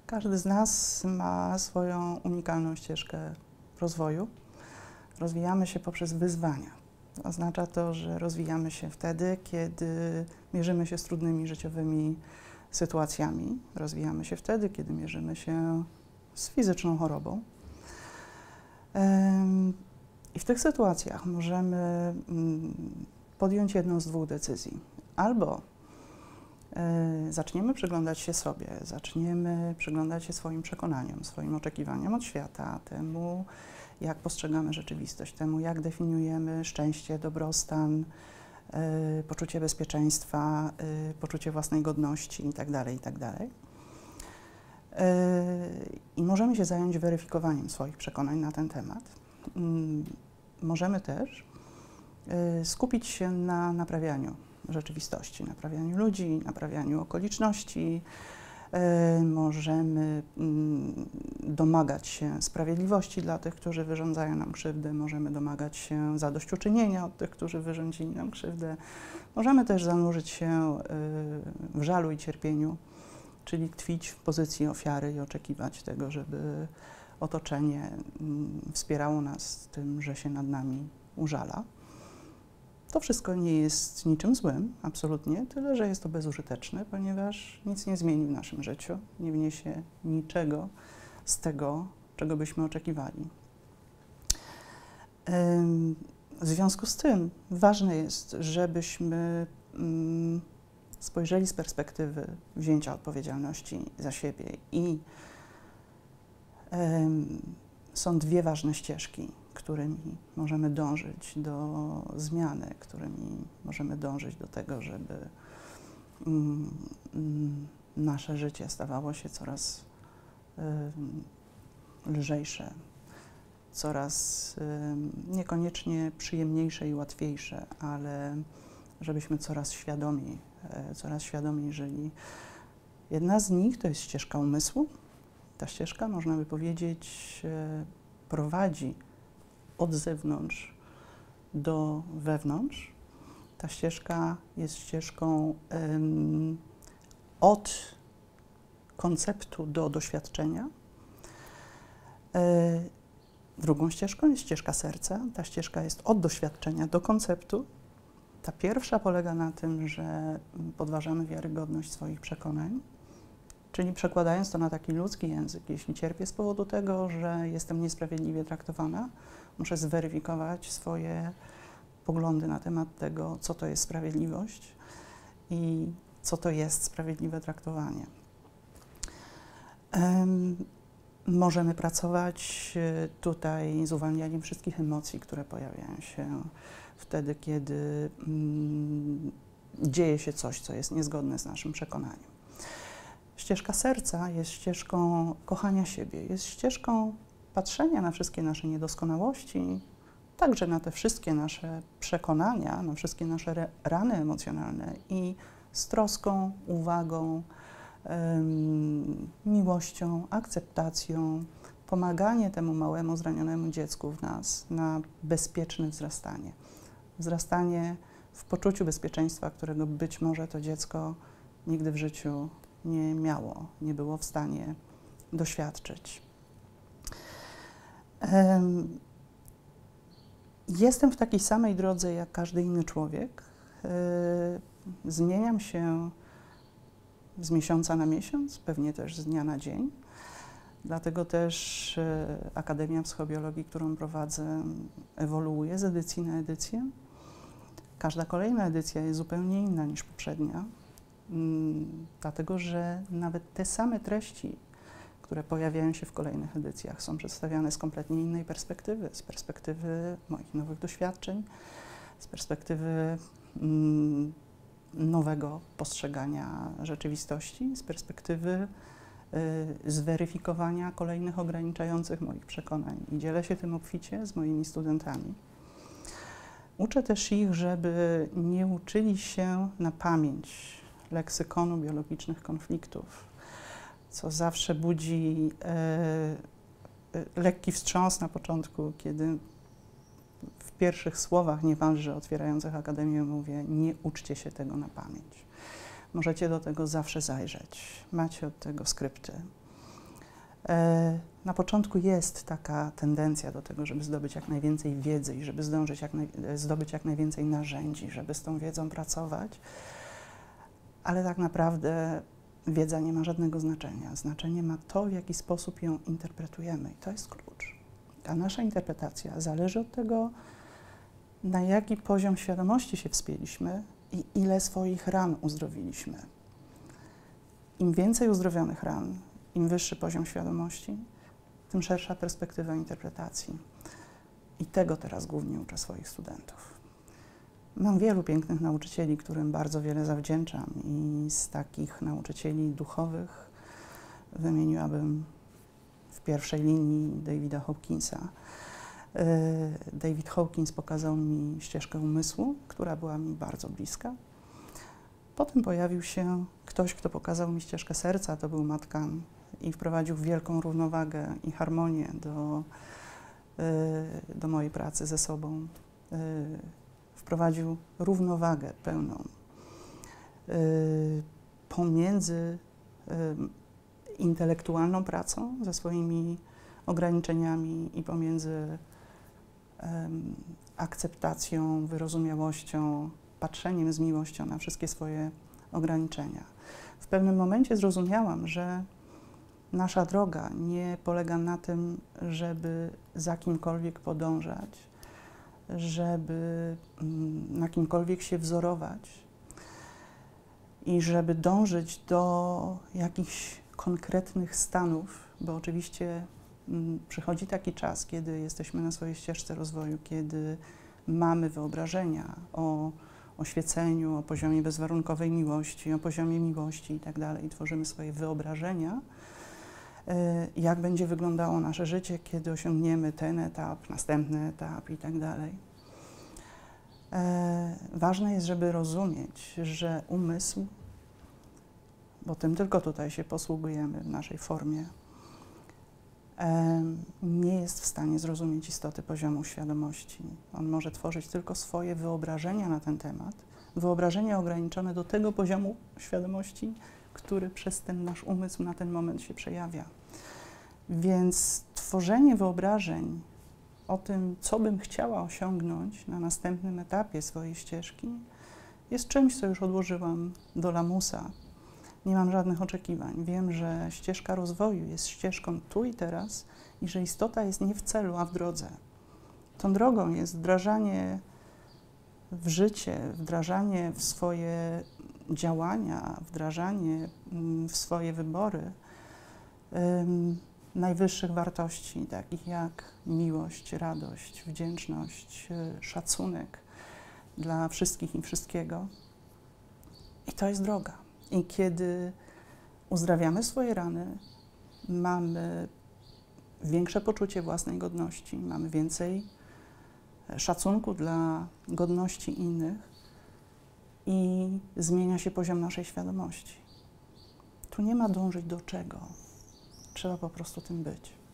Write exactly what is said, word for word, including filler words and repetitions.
Każdy z nas ma swoją unikalną ścieżkę rozwoju. Rozwijamy się poprzez wyzwania. Oznacza to, że rozwijamy się wtedy, kiedy mierzymy się z trudnymi życiowymi sytuacjami. Rozwijamy się wtedy, kiedy mierzymy się z fizyczną chorobą. I w tych sytuacjach możemy podjąć jedną z dwóch decyzji. Albo zaczniemy przyglądać się sobie, zaczniemy przyglądać się swoim przekonaniom, swoim oczekiwaniom od świata, temu, jak postrzegamy rzeczywistość, temu, jak definiujemy szczęście, dobrostan, y, poczucie bezpieczeństwa, y, poczucie własnej godności itd., itd. Y, I możemy się zająć weryfikowaniem swoich przekonań na ten temat. Y, możemy też y, skupić się na naprawianiu rzeczywistości, naprawianiu ludzi, naprawianiu okoliczności. Y, możemy y, domagać się sprawiedliwości dla tych, którzy wyrządzają nam krzywdę, możemy domagać się zadośćuczynienia od tych, którzy wyrządzili nam krzywdę. Możemy też zanurzyć się y, w żalu i cierpieniu, czyli tkwić w pozycji ofiary i oczekiwać tego, żeby otoczenie y, wspierało nas w tym, że się nad nami użala. To wszystko nie jest niczym złym, absolutnie, tyle że jest to bezużyteczne, ponieważ nic nie zmieni w naszym życiu, nie wniesie niczego z tego, czego byśmy oczekiwali. W związku z tym ważne jest, żebyśmy spojrzeli z perspektywy wzięcia odpowiedzialności za siebie i są dwie ważne ścieżki, którymi możemy dążyć do zmiany, którymi możemy dążyć do tego, żeby mm, mm, nasze życie stawało się coraz y, lżejsze, coraz y, niekoniecznie przyjemniejsze i łatwiejsze, ale żebyśmy coraz świadomiej, y, coraz świadomiej żyli. Jedna z nich to jest ścieżka umysłu. Ta ścieżka, można by powiedzieć, y, prowadzi od zewnątrz do wewnątrz. Ta ścieżka jest ścieżką um, od konceptu do doświadczenia. E, drugą ścieżką jest ścieżka serca. Ta ścieżka jest od doświadczenia do konceptu. Ta pierwsza polega na tym, że podważamy wiarygodność swoich przekonań, czyli przekładając to na taki ludzki język, jeśli cierpię z powodu tego, że jestem niesprawiedliwie traktowana, muszę zweryfikować swoje poglądy na temat tego, co to jest sprawiedliwość i co to jest sprawiedliwe traktowanie. Um, możemy pracować tutaj z uwalnianiem wszystkich emocji, które pojawiają się wtedy, kiedy um, dzieje się coś, co jest niezgodne z naszym przekonaniem. Ścieżka serca jest ścieżką kochania siebie, jest ścieżką patrzenia na wszystkie nasze niedoskonałości, także na te wszystkie nasze przekonania, na wszystkie nasze rany emocjonalne i z troską, uwagą, um, miłością, akceptacją, pomaganie temu małemu, zranionemu dziecku w nas na bezpieczne wzrastanie. Wzrastanie w poczuciu bezpieczeństwa, którego być może to dziecko nigdy w życiu nie miało, nie było w stanie doświadczyć. Um, jestem w takiej samej drodze jak każdy inny człowiek. Yy, zmieniam się z miesiąca na miesiąc, pewnie też z dnia na dzień. Dlatego też yy, Akademia Psychobiologii, którą prowadzę, ewoluuje z edycji na edycję. Każda kolejna edycja jest zupełnie inna niż poprzednia, yy, dlatego że nawet te same treści, które pojawiają się w kolejnych edycjach, są przedstawiane z kompletnie innej perspektywy, z perspektywy moich nowych doświadczeń, z perspektywy mm, nowego postrzegania rzeczywistości, z perspektywy y, zweryfikowania kolejnych ograniczających moich przekonań. I dzielę się tym obficie z moimi studentami. Uczę też ich, żeby nie uczyli się na pamięć leksykonu biologicznych konfliktów, co zawsze budzi e, e, lekki wstrząs na początku, kiedy w pierwszych słowach niemalże otwierających Akademię mówię: nie uczcie się tego na pamięć. Możecie do tego zawsze zajrzeć. Macie od tego skrypty. Na początku jest taka tendencja do tego, żeby zdobyć jak najwięcej wiedzy i żeby zdążyć jak naj, zdobyć jak najwięcej narzędzi, żeby z tą wiedzą pracować, ale tak naprawdę wiedza nie ma żadnego znaczenia. Znaczenie ma to, w jaki sposób ją interpretujemy i to jest klucz. A nasza interpretacja zależy od tego, na jaki poziom świadomości się wspięliśmy i ile swoich ran uzdrowiliśmy. Im więcej uzdrowionych ran, im wyższy poziom świadomości, tym szersza perspektywa interpretacji. I tego teraz głównie uczę swoich studentów. Mam wielu pięknych nauczycieli, którym bardzo wiele zawdzięczam i z takich nauczycieli duchowych wymieniłabym w pierwszej linii Davida Hawkinsa. David Hawkins pokazał mi ścieżkę umysłu, która była mi bardzo bliska. Potem pojawił się ktoś, kto pokazał mi ścieżkę serca, to był Matt Kahn i wprowadził wielką równowagę i harmonię do, do mojej pracy ze sobą. Wprowadził równowagę pełną pomiędzy intelektualną pracą ze swoimi ograniczeniami i pomiędzy akceptacją, wyrozumiałością, patrzeniem z miłością na wszystkie swoje ograniczenia. W pewnym momencie zrozumiałam, że nasza droga nie polega na tym, żeby za kimkolwiek podążać, żeby na kimkolwiek się wzorować i żeby dążyć do jakichś konkretnych stanów, bo oczywiście przychodzi taki czas, kiedy jesteśmy na swojej ścieżce rozwoju, kiedy mamy wyobrażenia o oświeceniu, o poziomie bezwarunkowej miłości, o poziomie miłości i tak dalej. Tworzymy swoje wyobrażenia, jak będzie wyglądało nasze życie, kiedy osiągniemy ten etap, następny etap i tak dalej. Ważne jest, żeby rozumieć, że umysł, bo tym tylko tutaj się posługujemy w naszej formie, nie jest w stanie zrozumieć istoty poziomu świadomości. On może tworzyć tylko swoje wyobrażenia na ten temat, wyobrażenia ograniczone do tego poziomu świadomości, który przez ten nasz umysł na ten moment się przejawia. Więc tworzenie wyobrażeń o tym, co bym chciała osiągnąć na następnym etapie swojej ścieżki, jest czymś, co już odłożyłam do lamusa. Nie mam żadnych oczekiwań. Wiem, że ścieżka rozwoju jest ścieżką tu i teraz i że istota jest nie w celu, a w drodze. Tą drogą jest wdrażanie w życie, wdrażanie w swoje działania, wdrażanie w swoje wybory um, najwyższych wartości, takich jak miłość, radość, wdzięczność, szacunek dla wszystkich i wszystkiego. I to jest droga. I kiedy uzdrawiamy swoje rany, mamy większe poczucie własnej godności, mamy więcej szacunku dla godności innych i zmienia się poziom naszej świadomości. Tu nie ma dążyć do czego, trzeba po prostu tym być.